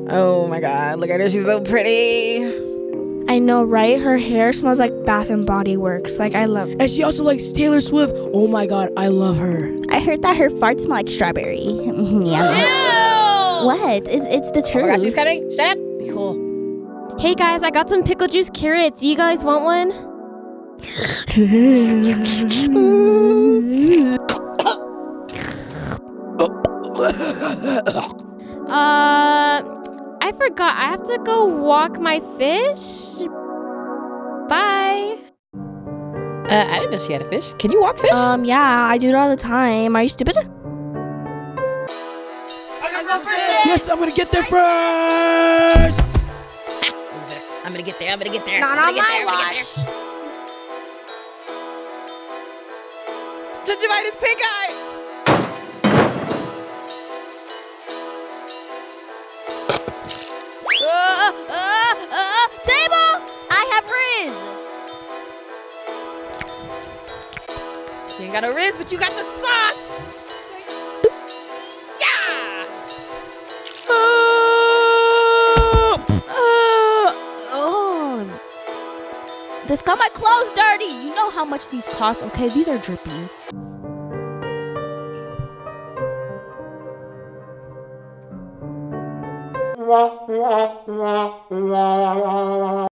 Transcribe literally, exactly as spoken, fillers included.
Oh my god, look at her, she's so pretty. I know, right? Her hair smells like Bath and Body Works. Like, I love. And she also likes Taylor Swift. Oh my god, I love her. I heard that her farts smell like strawberry. Yeah. What? It's, it's the truth. Oh my god, she's coming. Shut up. Be cool. Hey guys, I got some pickle juice carrots. You guys want one? uh, I forgot. I have to go walk my fish. Bye. Uh, I didn't know she had a fish. Can you walk fish? Um, yeah, I do it all the time. Are you stupid? I go first. Yes, I'm gonna get there first. Ha, loser. I'm gonna get there. I'm gonna get there. Not I'm on gonna my get there, I'm gonna get there. Gingivitis pink eye. Uh, uh, uh, table! I have Riz. You ain't got no Riz, but you got the sauce. Yeah. Oh. This got my clothes dirty. You know how much these cost. Okay, these are drippy.